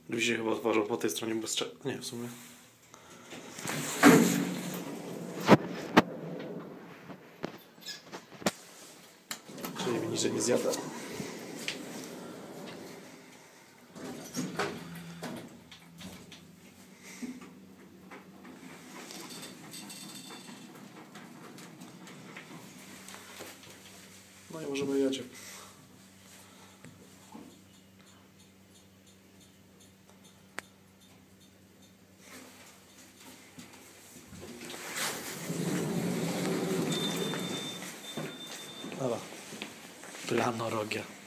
Drzwi się chyba otworzą po tej stronie bez nie, w sumie. Czyli mi niżej nie zjada. No i możemy jedzie. Dobra. Planologia.